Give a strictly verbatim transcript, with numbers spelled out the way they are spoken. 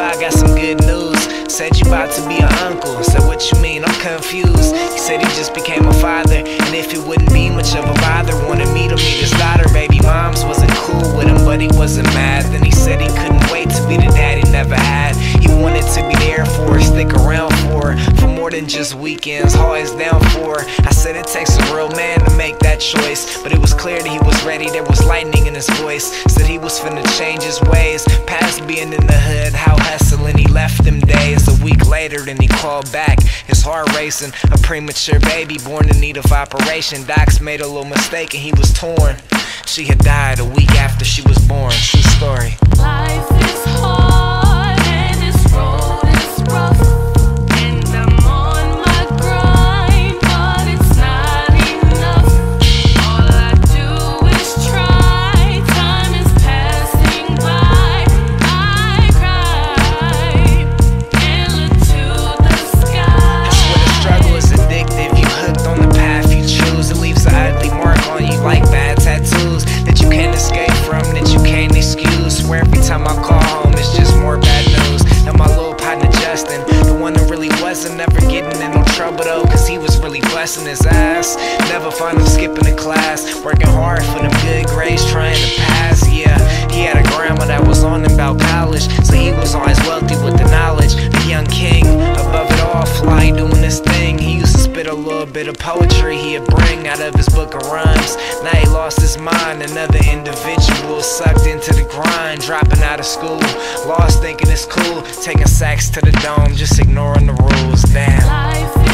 I got some good news. Said you about to be an uncle. Said, what you mean? I'm confused. He said he just became a father, and if it wouldn't be much of a bother, wanted me to meet his daughter. Baby moms wasn't cool with him, but he wasn't mad. Then he said he couldn't wait to be the dad he never had. He wanted to be there for her, stick around for her, for more than just weekends, always down for her. I said it takes a real man to make that choice, but it was clear that he was ready. There was lightning in his voice. Said he was finna change his ways, past being in the hood, how hustling he left them days. A week later then he called back, his heart racing. A premature baby born in need of operation. Docs made a little mistake and he was torn. She had died a week after she was born. True story. Life is hard and this road is rough, and I'm on my grind, but it's not enough. All I do is try, time is passing by. I cry and look to the sky. I swear the struggle is addictive. You hooked on the path you choose. It leaves an ugly mark on you like bad tattoos that you can't escape from, that you can't excuse. Swear every time I call home it's just more bad news. Now my little partner Justin, the one that really wasn't ever getting in no trouble though, cause he was really busting his ass. Never find him skipping a class, working hard for them good grades, trying to pass. Yeah, he had a grandma that was on him about college, so he was always wealthy with the knowledge. A young king, above it all, fly doing this thing. He used to spit a little bit of poetry he'd bring out of his book of rhymes. Now he lost his mind, another individual sucked into the grind, dropping out of school, lost thinking it's cool, taking sacks to the dome, just ignoring the rules. Damn. Life